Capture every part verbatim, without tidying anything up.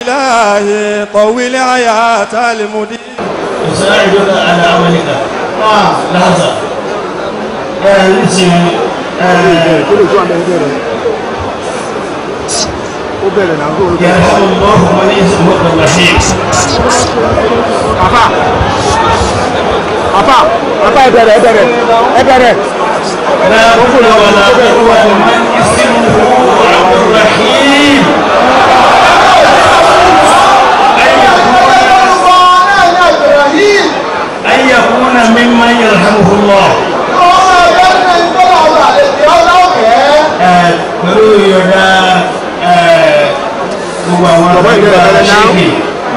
إلهي طول حياة المدير يساعدك على عملك. آه لحظة. آه نسي يرحم الله من اسمه الرحيم. أفا أفا أفا إبرة إبرة إبرة. لا حول ولا قوة من اسمه الرحيم. أن يكون ممن يرحمه الله. pẹ̀lú ìyọ̀dá gbogbo àwọn àgbà ṣéèkì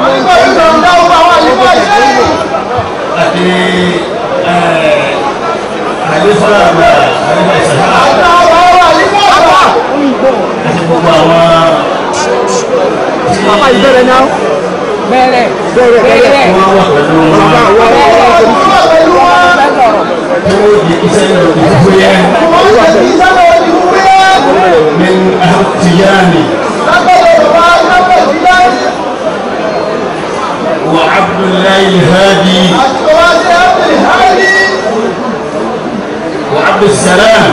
àti àlefà àgbà àlefà ìsàkà àti gbogbo àwọn tí bẹ̀rẹ̀ bẹ̀rẹ̀ bẹ̀rẹ̀ wọ́n wà pẹ̀lú wọn tí ó di iṣẹ́ ìlú yẹn. من اغتيالي وعبد الله الهادي وعبد السلام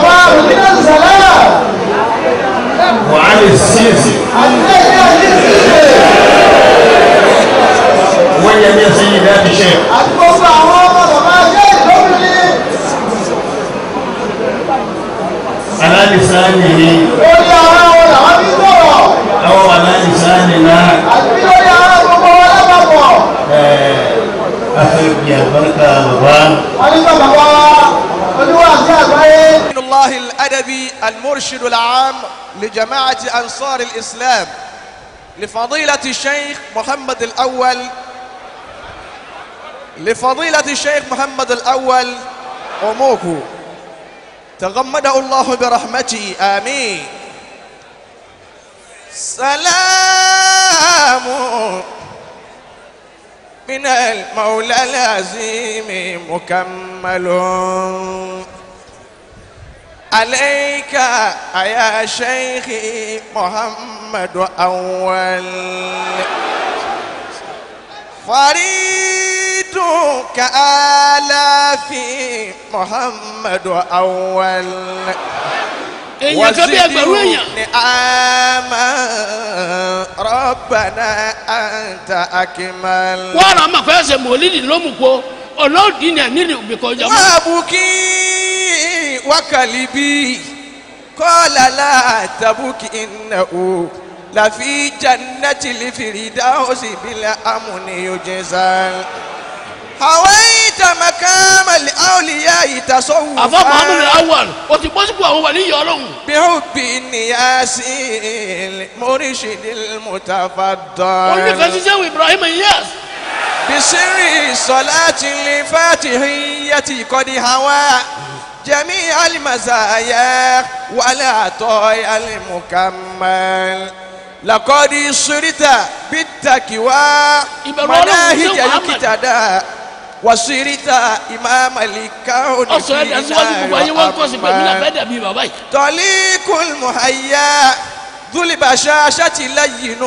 وعلي السيسي وجميع سيدات الشيخ على لسانه أو على لساننا أخذ يا بركة رمضان من الله الأدبي المرشد العام لجماعة أنصار الإسلام لفضيلة الشيخ محمد الأول لفضيلة الشيخ محمد الأول أموكو تغمده الله برحمته آمين. سلام من المولى العظيم مكمل عليك يا شيخي محمد أول فريد كآلاف محمد أول وزدوا نعما ربنا أنت أكمل وانا ما كويس مولدي لومكو ọlọ́ọ̀dì ní ẹ̀mí rẹ̀ òbí kọjá mọ́. wàbùkí wákàlíbí kọ́lá látàbùkì ìnáwó làfi jannati lifiridáwọ́sì bílẹ̀ amúniyójẹ́sán. هويت مقام الأولياء تصوفا. àfọ Muhammad Awwal o ti bọ́ sípò àwọn wà ní ìyá ọlọ́run. بحب النياس المرشد المتفضل. oníkan ṣiṣẹ́ wo Ibrahim Iyas. بسر صلاة الفاتحية قد هوى جميع المزايا والعطايا المكمل. لقد صرت بالتقوى مناهج يقتدى وصرت إمام الكون طليق المحيا ذو البشاشة لين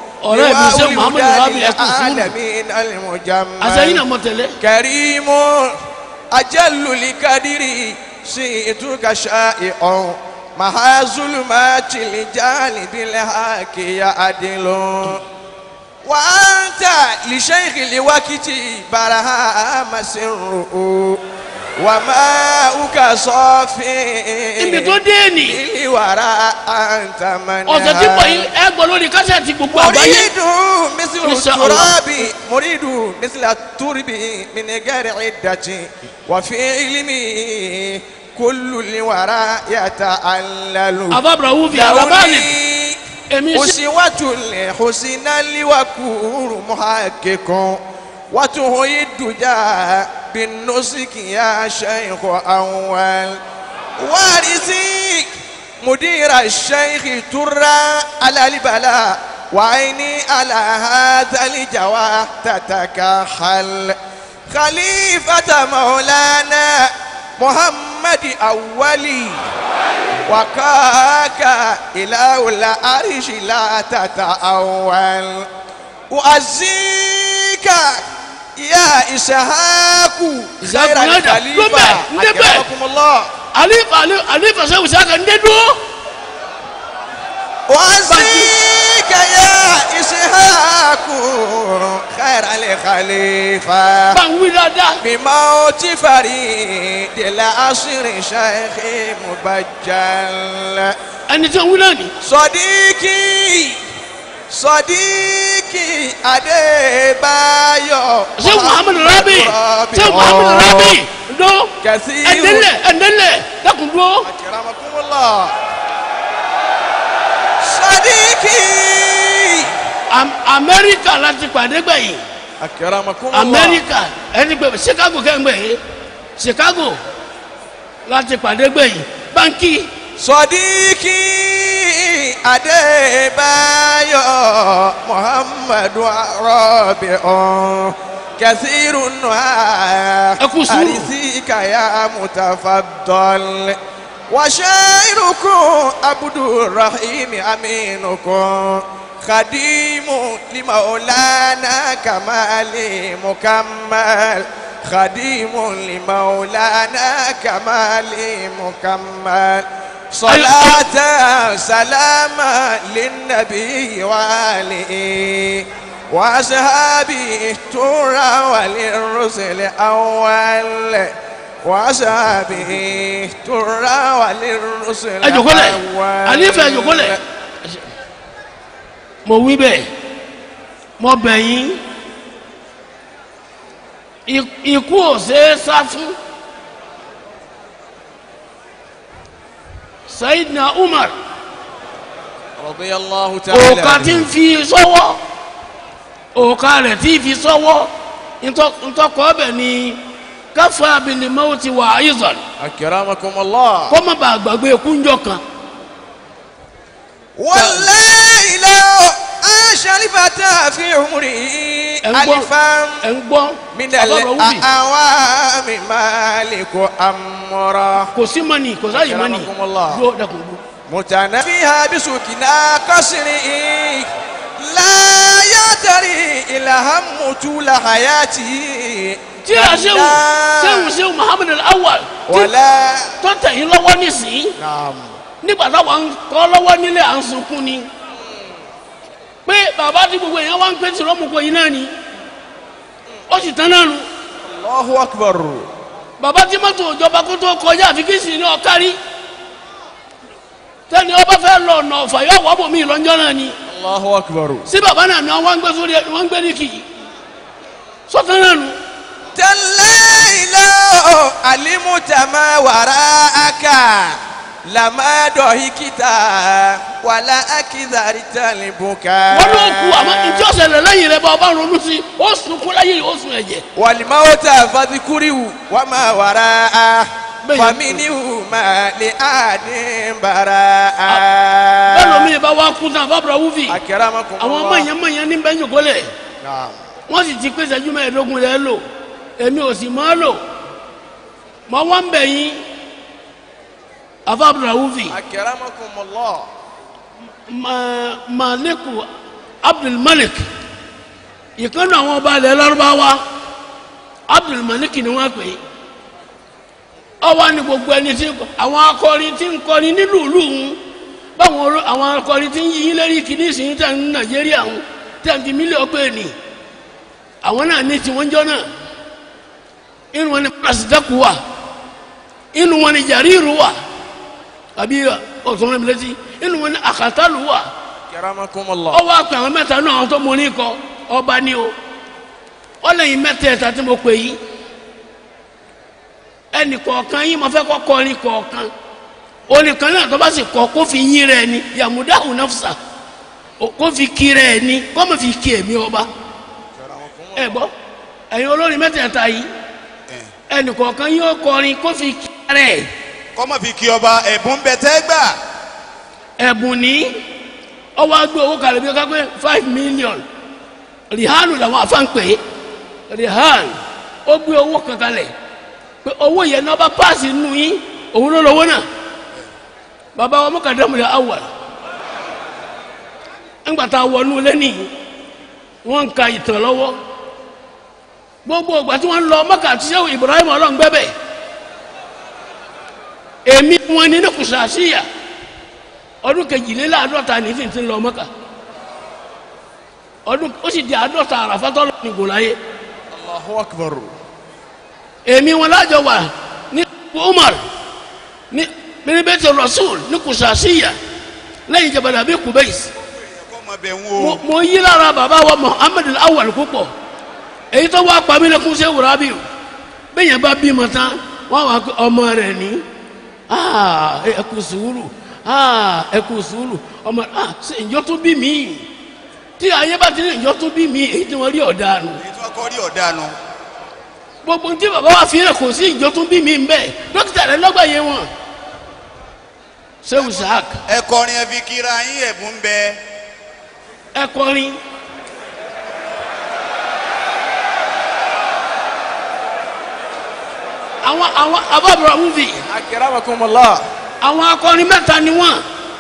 العالمين المجمل كريم أجل لقدر شئتك شائع مع ظلمات الجانب الحق يعدل. وأنت لشيخ الوقت برهام سره وماؤك صافي للورى أنت من مريد مثل التراب مريد مثل الترب من غير عدة وفي علمي كل الورى يتعلل. أسوة الحسن الوكور محقق وتهي الدجى بالنسك يا شيخ أول. وارثي مدير الشيخ ترى على البلاء وعيني على هذا الجواه تتكحل. خليفة مولانا محمد أولي وكاك إله العرش لا تتأول وأزيك يا إسحاق خير الخليفة أكرمكم الله alifa alifa sẹ́wù sáka ń dé dúró. وأزيك يا إسحاق خير الخليفة báwo dáadáa. بموت فريد العصر شيخ مبجل ẹni tí ń wí náà ni. صديقي صديقي أديبايو sẹ́wù muhammadu rabi sẹ́wù muhammadu rabi ndo كثير ẹ̀ndẹ́lẹ̀ ẹ̀ndẹ́lẹ̀ dákun dúró. أكرمكم الله صديقي amẹ́ríkà láti pàdé gbẹ̀yìn. أكرمكم الله amẹ́ríkà ẹni gbẹ chicago kẹ́ngbẹ̀ yìí chicago láti pàdé gbẹ̀yìn báńkì. صديقي أديبايو محمد رابع كثير أرثيك يا متفضل وشاعركم عبد الرحيم أمينكم خديم لمولانا كمال مكمل خديم لمولانا كمال مكمل صلاة سلاما للنبي وآله وأصحابه ترى وللرسل أول وأصحابه ترى وللرسل أجوكولي أول أليف أجوكولي mo wí bẹ́ẹ̀ mo bẹ̀ yín ikú ò ṣe é sá fún. Sayyidina Umar رضي الله تعالى òkà tí ń fi sọ́wọ́ òkà rẹ̀ tí ń fi sọ́wọ́ ntọ́kọ̀ ọbẹ̀ ni káfá bil mauti wà ayizan أكرمكم الله kó má bàa gbàgbé kúnjọ kan. والله لو عاش الفتى في عمره ألفا من الأعوام مالك أمره kò sí mọ́nì kò sáyé mọ́nì dúró dẹ́kun dúró. متنا فيها بسكنا قصره لا يتري إلى هم طول حياته tí a ṣéwù ṣéwù ṣéwù Muhammad Al-Awwal ولا tó tẹ̀yìn lọ́wọ́ nísìnyí نعم nígbà táwọn ń kọ́ lọ́wọ́ nílé à ń sunkún ni pé bàbá tí gbogbo èèyàn wá ń pè tí lọ́mùkọ yìí náà ni ó sì tán náà nu. الله أكبر bàbá tí mọ́tò ìjọba kó tó kọjá àfi kí sì ní ọ̀kárí tẹ́ni ọba fẹ́ lọ ọ̀nà ọ̀fà yóò wọ́ bòmí lọ́njọ́ náà ni. الله أكبر sí bàbá náà ni wọ́n ń gbé sórí wọ́n ń gbé ní kìí sọ́tàn náà nu. تالله لو علمت ما وراءك لما ضحكت ولا أكثرت البكاء wọ́n ló kú àmọ́ ìjọ ṣẹlẹ̀ lẹ́yìn rẹ̀ bá ọba ronú sí ó sunkún lẹ́yìn ó sun ẹ̀jẹ̀. والموت فاذكره وما وراءه فمنه ما لآد براء bẹ́ẹ̀ lómi bá wá kú tán bàbá wúfì أكرمكم àwọn الله mọ̀nyẹ́mọ̀nyẹ́ ní bẹ́ẹ̀ yòókọ́lẹ̀ نعم wọ́n sì ti pèsè ẹjú mẹ́ẹ̀ẹ́dógún rẹ̀ lò èmi ò sì mọ́ lò mọ́ wọ́n bẹ̀ yín afábùrà wúfì أكرمكم الله maliku abdulmalik ìkànnì àwọn ọba ilẹ̀ lárúbáwá abdulmalik ni wọ́n pè é ọwọ́ ni gbogbo ẹni tí àwọn akọrin tí ń kọrin nílùú ìlú ń báwọn àwọn akọrin tí ń yí lérí kìíní ìsìn tẹ̀ ní nàìjíríà ń tẹ̀ ní mílíọ̀nù pé ní àwọn náà ní tiwọn jọ náà inú wọn ni pàṣídẹ́kù wà inú wọn ni jàríìrù wà àbí ọ̀sán rẹ̀ létí inú wọn ni àkàtàlù wà أكرمكم الله ọwọ́ àpè àwọn mẹ́ta náà àwọn tó mọ ní kọ ọba ní o ọlẹ́yìn mẹ́tẹ̀ẹ̀ta tí mo pè yí ẹnì kọ̀ọ̀kan yín mo fẹ́ kọ́ kọrin kọ̀ọ̀kan onìkan náà tó bá sì kọ́ kó fi yín rẹ̀ ni yamudahu nafsa kó fi kí rẹ̀ ni kó má fi kí èmi ọba ẹ gbọ́ ẹ̀yin olórin mẹ́tẹ̀ẹ̀ta yìí ẹnì kọ̀ọ̀kan yín ó kọrin kó fi kí rẹ̀ kọ́mọ fi kí ọba ẹ̀bùn bẹ tẹ́ gbà. ẹ̀bùn ní ọwọ́ agbé owó kalẹ̀ bí kápẹ́ five million rihanu làwọn afá ń pè é rihan ó gbé owó kankanlẹ̀ pé owó yẹn náà bá paasi nù yín òun ló lọ́wọ́ náà bàbá wa Muqaddamu Awwal ńgbà tá a wọnú lẹ́nìí wọ́n ń ka ìtàn lọ́wọ́ gbogbo ìgbà tí wọ́n ń lọ Mẹ́kà àti Sheikh Ibrahim ọlọ́ngbẹ́bẹ̀ èmi wọn ní ní Kùsàsíyà ọdún kejìléláàádọ́ta ní fi ti ń lọ Mẹ́kà ọdún ó sì di àádọ́ta àràfátọ́ ní gòláyé. Allahu Akbar. èmi wọn lájọ wà ní Umar ní bẹ́tẹ̀ Rasul ní Kùsàsíyà lẹ́yìn jabal Abi Qubais. mo yí lára bàbá wa Muhammad Awwal púpọ̀ èyí tó wá pàmí lẹ́kún ṣe wùrà bí o bẹ́ẹ̀ yẹn bá bímọ tán wọ́n wá ọmọ rẹ̀ ní ẹ kú sùúrù ẹ kú sùúrù ọmọ ṣe ìjọ tó bí mi tí ayé bá ti ní ìjọ tó bí mi èyí tí wọ́n rí ọ̀daràn. èyí tí wọ́n kọ́ rí ọ̀daràn. gbogbo tí bàbá wa fi rẹ̀ kò sí ìjọ tó bí mi ń bẹ́ẹ̀ dókítà rẹ̀ lọ́gbàáyé wọn. Sheikh Ishaq. ẹ kọrin ẹ fi kíra yín ẹ̀bùn bẹ. ẹ kọrin. àwọn àwọn abábọ̀rọ̀ múvi. Akramakumullah. àwọn akọrin mẹ́ta ni wọ́n.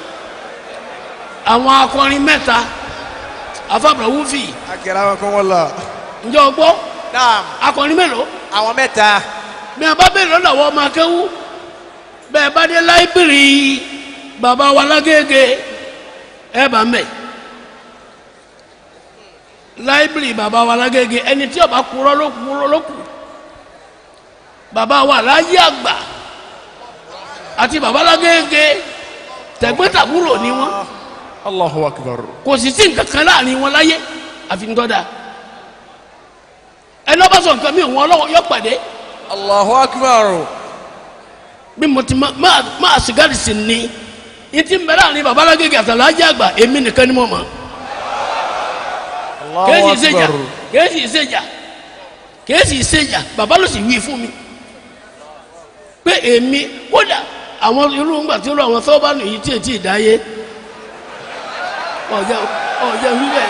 àwọn akọrin mẹ́ta abábọ̀rọ̀ múvi. Akramakumullah. ǹjẹ́ o gbọ́. Naam. akọrin mélòó. àwọn mẹ́ta. bí a bá bẹ̀rẹ̀ lọ́dọ̀ àwọn ọmọ akẹ́wù bẹ́ẹ̀ bá dé láìbírì bàbá wa Lágége ẹ bá mẹ́ láìbírì bàbá wa Lágége ẹni tí ó bá kúrò ló kúrò ló kù bàbá wa Láyé Àgbà àti bàbá Lágége tẹ̀gbẹ́tàbúrò ni wọ́n. Allahu Akbar. kò sì sí nǹkan kan láàrin wọn láyé àfi ń tọ́da ẹni ọba sọ nǹkan mi òun ọlọ́wọ́ yọ pàdé. Allahu Akbar. bí mo ti máa máa sìgárì sí ni n ti bẹ̀rẹ̀ àní bàbá Lágége àtàlà Láyé Àgbà èmi nìkan ni mo mọ̀. Allahu kéèsì ìṣèjà Akbar. kéèsì ìṣèjà kéèsì ìṣèjà bàbá ló sì wí fún mi pé èmi kódà àwọn irú ńgbà tí ó lọ àwọn sọ́ọ́bà nìyí tí ètí ìdáyé ọ̀jẹ̀ ọ̀jẹ̀ wíwẹ̀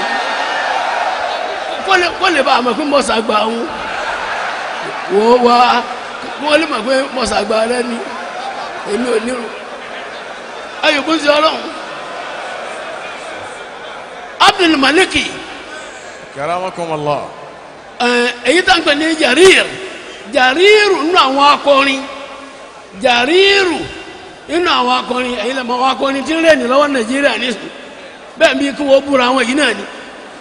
kó lè bá a mọ̀ pé mọ̀sàgbà ń wò wá kó lè mọ̀ pé mọ̀sàgbà rẹ ni èmi ò nírun ayò kó sí ọlọ́run Abdul Maliki. Akramakumullah. èyí tá n pè ní Jarir Jariru nínú àwọn akọrin Jariru nínú àwọn akọrin èyí lè mọ àwọn akọrin tí ń rẹ̀ ní lọ́wọ́ Nàìjíríà nísìnyí bẹ́ẹ̀ bí kí wọ́n búra àwọn yìí náà ni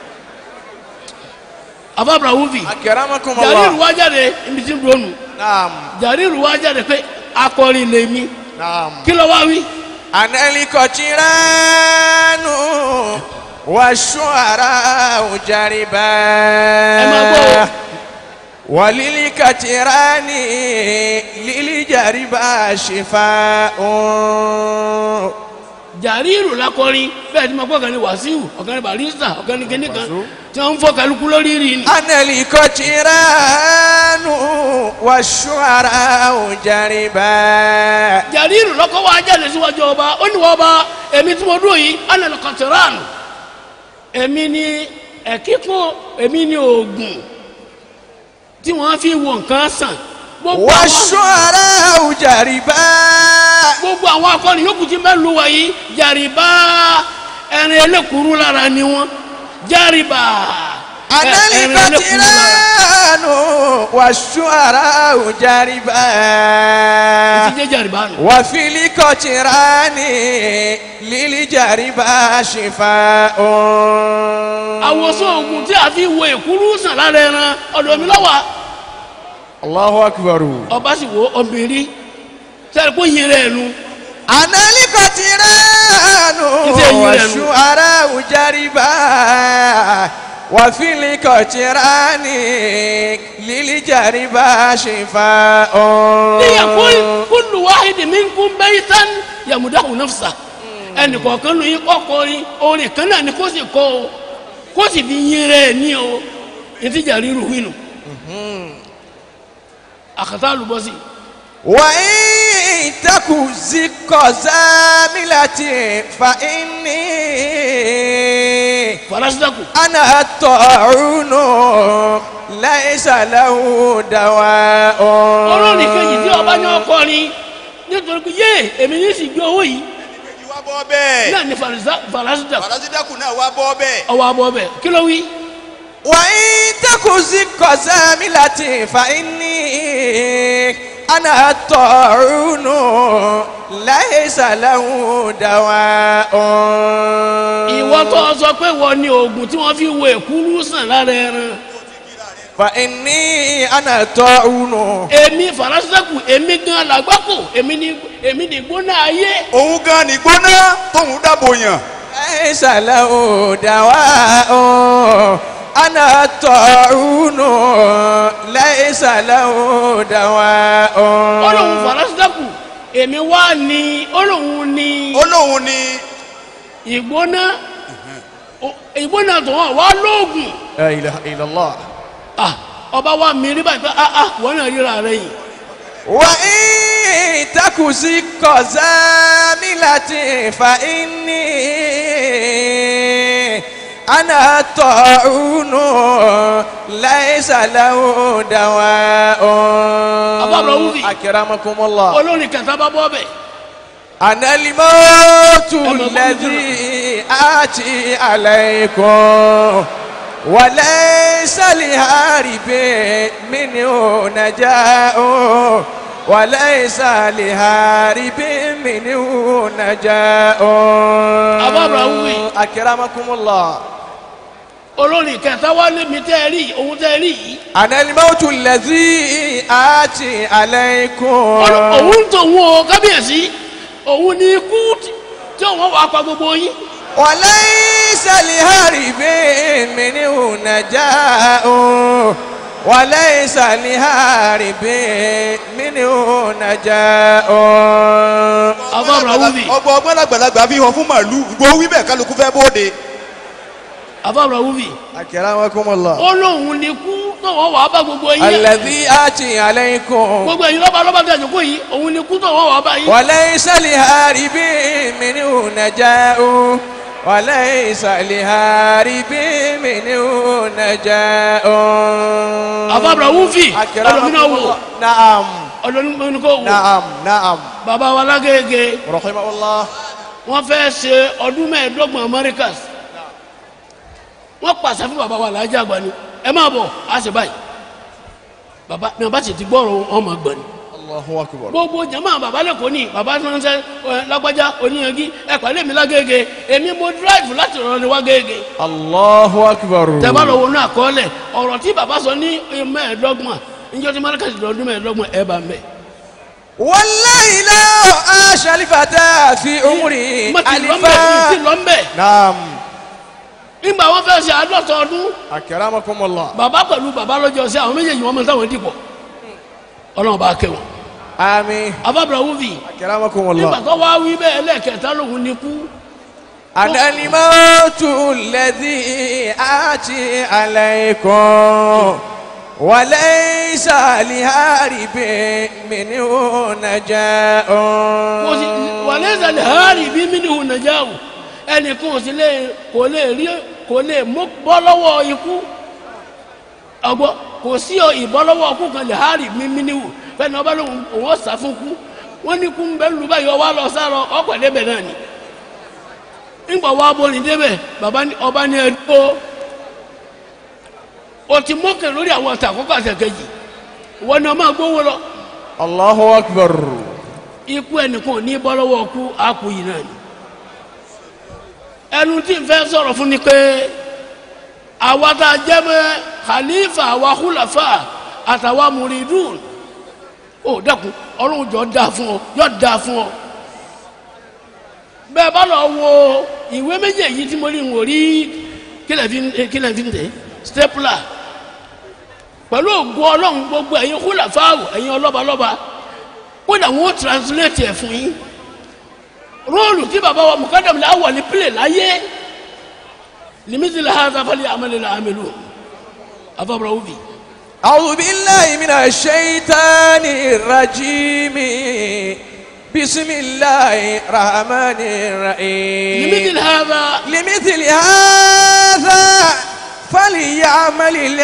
afábra wúfi Akramakumullah. Jariru wá jáde ibi tí ń dùnú Naam. Jariru wá jáde pé akọrin lèmi Naam. kí ló wá wí. Analikotiranu wa shu'ara jariba. ẹ máa gbọ́ o. walilikatirani lilijariba shifa'un. Jariru lakọrin bẹ́ẹ̀ tí mo gbọ́ kan ní Wàsíù ọ̀kan ní Barista ọ̀kan ní kẹ́nìkan tí wọ́n ń fọ́ kálukú lórí rí ni. Analikotiranu wa shu'ara jariba. Jariru lọ́kọ́ wa jáde síwájú ọba ó ní wọ́n ọba èmi tí mo dúró yìí analikotiranu èmi ni ẹ̀kíkún èmi ni oògùn tí wọ́n fi wo nǹkan sàn. wa shu'ara jariba. gbogbo àwọn akọni yòókù tí bẹ́ẹ̀ lu wọ̀nyí Jariba ẹ̀rín ẹlẹ́kùrú lára ni wọ́n Jariba ẹ̀rín ẹlẹ́kùrú lára. Analikotiranu wa shu'ara jariba. ìtìjẹ́ Jariba nù. wa filikotirani lilijariba shifa'un. àwòsàn oògùn tí a fi wo èkúrú sàn lára ẹran ọ̀dọ̀ mi lọ́wọ́. Allahu Akbar. ọba sì wo obìnrin sẹ́ni kó yin rẹ̀ nu. Analikotiranu wa shu'ara jariba. wa filikotirani lilijariba shifa'un. liyaqul kullu wahidin minkum baytan yamudahu nafsa. ẹnì kọ̀ọ̀kan ló yín kọ́kọ́rin orin kan náà ni kó sì kọ́ o kó sì fi yin rẹ̀ ní o ètí Jariru wínú. àkàtà lùbọ́sì. wa in taku zikko zamilati fa inni farasidaku. ana ta'unu laysa lahu dawa'un. olórí kejì tí ọba ní ọkọrin nítorí pé yé èmi ní sì gbé owó yìí bọ́ bẹ́ẹ̀. náà ni farasidaku farasidaku náà wá bọ́ bẹ́ẹ̀. ọwọ́ abọ́ bẹ́ẹ̀ kí ló wí. وإن تك زق زاملة فإني أنا الطاعون ليس له دواء. ìwọ tó sọ pé wọ́n ní oògùn tí wọ́n fi wo èkúrú sàn lára ẹran. فإني أنا الطاعون. èmi farasidaku èmi gan làgbákò èmi ni èmi ni gbóná ayé. òun gan ni gbóná tóun dábò yàn. ليس له دواء. أنا الطاعون ليس له دواء. olóhùn farasidaku èmi wá ní olóhùn ní. olóhùn ní. ìgbóná ìgbóná tó wọ́n wá lóògùn. لا إله إلا الله. ah ọba wa mi rí báyìí pé ah ah wọ́n náà ríra rẹ̀ yìí. وإن تك زق زاملة فإني أنا الطاعون ليس له دواء. أكرمكم الله. olórin kẹta bá bọ́ bẹ̀. أنا الموت الذي آتي عليكم وليس لهارب منه نجاء وليس لهارب منه نجاء. أكرمكم الله. olórin kẹta wá lé mi tẹ́ ẹ rí òun tẹ́ ẹ rí yìí. أنا الموت الذي آتي عليكم. òun tó wọn kábíyèsí òun ní ikú tí òun wà pa gbogbo yín. وليس لهارب منه نجاء وليس لهارب منه نجاء. Abáwúrà ọgbọ ọgbọ́n àgbàlagbà fi hàn fún màálù gbọ́ wí bẹ́ẹ̀ kálukú fẹ́ bóde. Abáwúrà wúbi. أكرمكم الله. olóhùn ní kú tó wọ́n wà bá gbogbo yín. الذي آتي عليكم. gbogbo ẹ̀yin lọ́ba lọ́ba tẹ̀ ẹ̀jọ̀ kó yìí òun ní kú tó wọ́n wà bá yín. وليس لهارب منه نجاء وليس لهارب منه نجاء. Abáwúrà wúbi. أكرمكم الله. نعم. ọlọ́run kò wò. نعم نعم. bàbá wa lágége. رحمه الله. wọ́n fẹ́ ṣe ọdún mẹ́ẹ̀ẹ́dọ́gbọ̀n Americas. wọ́n pàṣẹ fún bàbá wa Alhaji Àgbà ni ẹ máa bọ̀ á ṣe báyìí. bàbá ní ọba sì ti gbọ́rọ̀ ọmọ àgbà ni. Allahu Akbar. gbogbo jama bàbá lẹ́kọ̀ọ́ ni bàbá tó ń sẹ́ lágbájá oníyanjú ẹ pàdé mi lágége èmi mo drive láti rọrùn ní wágége. Allahu Akbar. tẹ́bá lọ wọnú àkọọ́lẹ̀ ọ̀rọ̀ tí bàbá sọ ní mẹ́ẹ̀ẹ́dọ́gbọ̀n níjọ́ tí Markaz lọ́dún mẹ́ẹ̀ẹ́dọ́gbọ̀n ẹ̀ bá ń bẹ̀. wallahi la aṣa alifata fi umri alifa. naam. nígbà wọn fẹ́ ṣe àádọ́ta ọdún. akramakumullah. bàbá pẹ̀lú bàbá lọ́jọ́ sí àwọn méjèèjì wọn mọ táwọn dìbò ọlọ́run bá kẹ́ wọn. àmín. Abáwúrà wúbi. akramakumullah. nígbà tó wá wí bẹ́ẹ̀ lẹ́ẹ̀kẹta lòun ní kú. anal mautu alladhi ati alaykum wa laysa liharibin minhu naja'un. wa laysa liharibin minhu naja'un ẹnìkan ò sí lè kò lè rí kò lè mú bọ́ lọ́wọ́ ikú ọgbọ́ kò sí ìbọ́ lọ́wọ́ ikú kan lè hárì mímí níwò fẹ́ni ọba lóhùn òun ọ̀sà fún kú wọ́n ní kú ń bẹ́ lù báyìí ọwọ́ lọ sáró ọkọ̀ débẹ̀ náà ni nígbà wàá bọ́ọ̀lì débẹ̀ bàbá ọba ní ẹ̀dúgbò o ti mọ́kè lórí àwọn ọ̀tà àkọ́kọ́ àtẹ̀kẹ́jì wọn ni ọmọ agbówó lọ. Allahu Akbar. ikú ẹnìkan ò ní bọ́ lọ́wọ́ ikú àkú yìí náà ni ẹnu tí n fẹ́ sọ̀rọ̀ fún ni pé àwa tá a jẹ́ mọ́ khalifa àwa khulafa àtàwa muridun ó dẹ́kun ọlọ́run jọ da fún ọ yọ da fún ọ bẹ́ẹ̀ bá lọ wo ìwé méjèèjì tí mo rí n wò rí kílẹ̀ fi ń tẹ̀ stapler pẹ̀lú ògùn ọlọ́run gbogbo ẹ̀yin khulafa ẹ̀yin ọlọ́balọ́ba kódà wọ́n translate ẹ̀ fún yín róòlù tí bàbá wa mukadam la wà ní pílẹ̀ láyé limithli hadha falyamalil amilun Abáwúrà wúbi. a'udhu billahi minash shaitanir rajim bismillahir rahmanir rahim. limithli hadha. limithli hadha falyamalil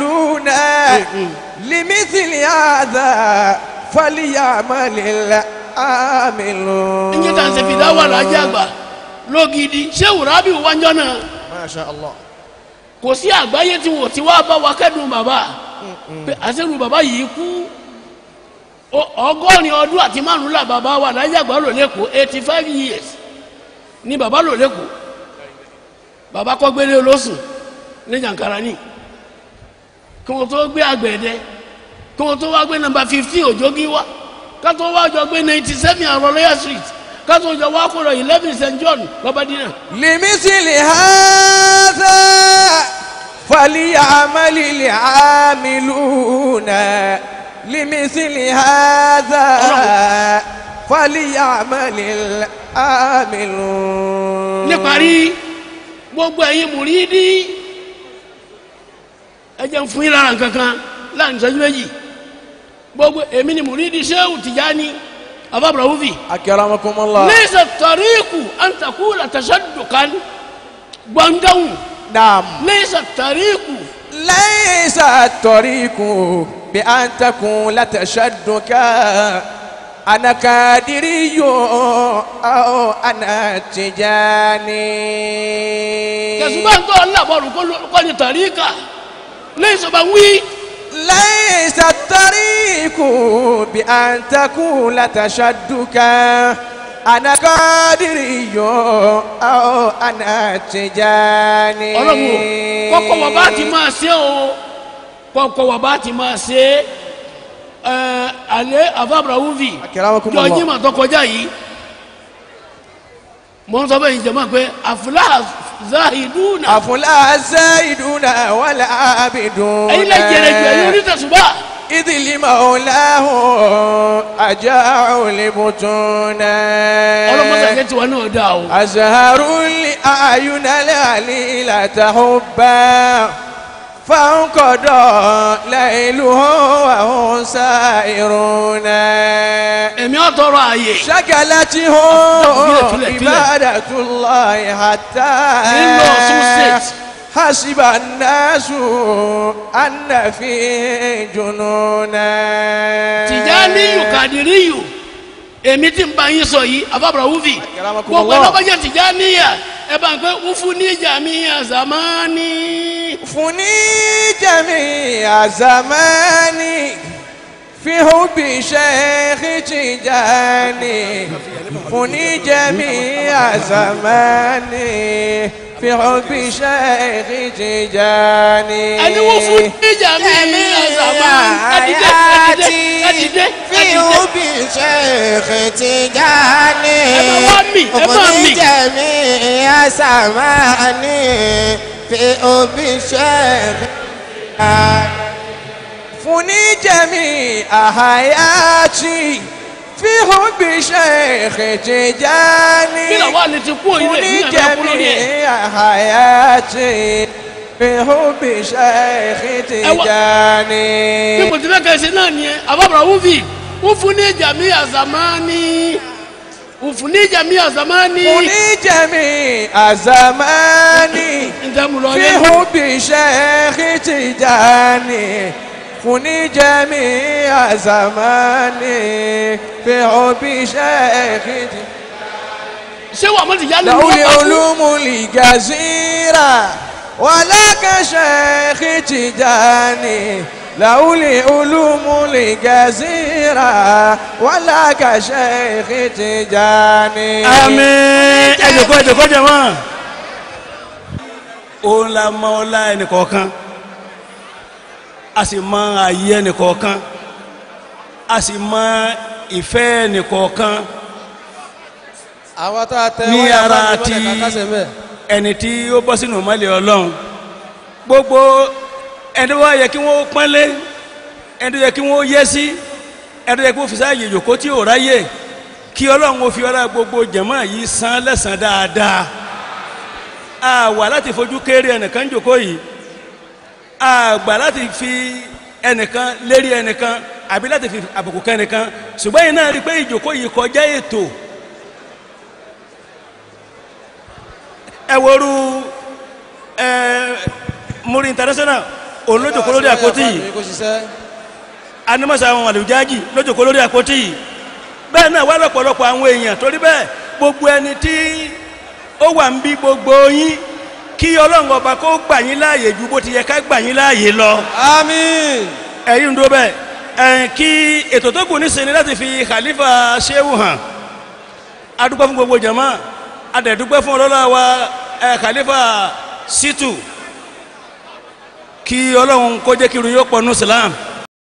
amiluna limithli hadha falyamalil amilun. ìyẹn tà ń ṣe fìdá wà lájà àgbà lógidi ṣé wùrábì wájọ́ náà Masha Allah. kò sí àgbáyé tí wọ́n ti wá bá wa kẹ́dùn bàbá pé àṣẹrù bàbá yìí kú ọgọ́rin ọdún àti márùn-ún là bàbá wa lájà àgbà lò lẹ́kọ̀ọ́ eighty five years ni bàbá lò lẹ́kọ̀ọ́ bàbá kọ́ gbélé olóṣùn ní jàǹkàrà ní kí wọ́n tó gbé àgbẹ̀dẹ kí wọ́n tó wá gbé nàmbà fifteen òjògì wa ká tó wá jọ gbé ninety seven àrọ̀lẹ́yà street ká tó jọ wá kó lọ eleven Saint John lọ́bàdínà. limisili hadha falyamalil amiluna limisili hadha falyamalil amiluna. níparí gbogbo ẹ̀yin mùrídì ẹ jẹ́ ń fún yín lára kankan láàrin ìṣẹ́jú méjì gbogbo èmi ni mùrídì Shehu Tijani ababrahuvi. Akramakumullah. laysa tariqu an taqula tashadduqan gbọ̀ngàn. Naam. laysa tariqu. laysa tariqu bi an takula tashadduka ana kadiriyo aw ana Tijani. kẹsùbọ́n tó ń làbọ̀rù kọ́ ni tàríkà laysa bá wí. ليس الطريق بأن تكون تشدكا أنا قادري أو أنا Tijani. ọlọ́run kọ́kọ́ wà bá ti máa ṣe o kọ́kọ́ wà bá ti máa ṣe ẹ alẹ́ afabrahuvi Akramakumullah. jọjí mà tó kọjá yìí mo ń sọ bẹ́ẹ̀ jẹ́ máa pé afúlá zahiduna. أفلا زايدون ولا عابدون ẹ̀yin lè jẹrẹ jù ẹ̀yin onítẹ̀sùbá. إذ لمولاه أجاع لبطونا ọlọ́mọdé kẹ́ tiwa náà dá o. أزهر الأعين العليلة حبا فانقضى ليله وهم سائرون ẹ̀mí ọ̀tọ̀rọ̀ ààyè. شغلته عبادة الله حتى nínú Ọ̀ṣun state. حسب الناس أن في جنونا. Tijaniyu Kadiriyu èmi tí ń bá yín sọ yìí afabrahuvi gbogbo ẹ̀ lọ́kọ́ jẹ́ Tijaniya ẹ bá ń pẹ́ ufu ní jamiya zamani. فني جميع زماني في حب شيخ Tijani. فني جميع زماني في حب شيخ Tijani. ẹni wọ́n fún ní jamiya zamani. ẹdìdẹ ẹdìdẹ ẹdìdẹ في حب شيخ Tijani. ẹ máa wá mì ẹ máa mì. جميع زماني في حب شيخ Tijani. فني جميع حياتي في حب شيخ Tijani. kí làwọn àlè ti kú òyìnbó فني èmi náà bá kú lórí ẹ̀. جميع حياتي في حب شيخ Tijani. bí mo ti fẹ́ kẹ́sì náà nìyẹn afabrahuvi ufu ní jamiya zamani ufu ní jamiya zamani. فني جميع زماني ǹjẹ́ mo lọ في yẹn. حب شيخ Tijani. فني جميع زماني في حب شيخ Tijani. ṣé wàá mọ̀ Tijani له ló wá pa kú. العلوم الجزيرة ولك شيخ Tijani. له العلوم الجزيرة ولك شيخ Tijani. Àmín. ẹjọkọ ẹjọkọ jẹmọ òun la mọ ọlá ẹnìkọ̀ọ̀kan a sì mọ ààyè ẹnìkọ̀ọ̀kan a sì mọ ìfẹ́ ẹnìkọ̀ọ̀kan Àwọn tá a tẹ ní wáyà ara bá ti mi mọ́lẹ̀ kàkásẹ̀ bẹ́ẹ̀. ẹni tí ó bọ́ sínú ìmọ́lẹ̀ Ọlọ́run gbogbo ẹni wá yẹ kí wọ́n pọ́nlé ẹni yẹ kí wọ́n yẹ sí ẹni yẹ kí wọ́n fi sáàyè yòókó tí ò ráyè kí Ọlọ́run ó fi ọlá gbogbo jẹ̀mọ́ yìí san lẹ́san dáadáa a wà láti fojú kéré ẹnìkan jòkó yìí a gbà láti fi ẹnìkan lérí ẹnìkan àbí láti fi àbùkù kan ẹnìkan ṣùgbọ́n yìí náà rí i pé ìjòkó yìí kọjá ètò ẹ woru ẹ Muri International òun lójòkó lórí àpótí yìí Kò ṣiṣẹ́. animasa àwọn àlùjáàjì lójòkó lórí àpótí yìí bẹ́ẹ̀ náà wá lọ́pọ̀lọpọ̀ àwọn èèyàn torí bẹ́ẹ̀ gbogbo ẹni tí ó wà ń bí gbogbo yín kí ọlọ́run ọba kó gbà yín láàyè ju bó ti yẹ ká gbà yín láàyè lọ. àmín. ẹ̀yin ń dúró bẹ́ẹ̀ ẹ̀ kí ètò tó kù nísìnyí láti fi khalifa Shehu hàn adúpẹ́ fún gbogbo jama adẹ̀dúpẹ́ fún ọlọ́lá wa ẹ̀ khalifa Situ kí ọlọ́run kó jẹ́ kí irun yóò pọ̀ nù Islam.